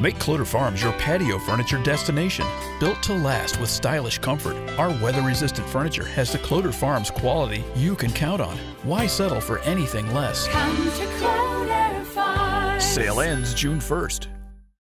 Make Kloter Farms your patio furniture destination. Built to last with stylish comfort, our weather-resistant furniture has the Kloter Farms quality you can count on. Why settle for anything less? Come to Kloter Farms. Sale ends June 1st.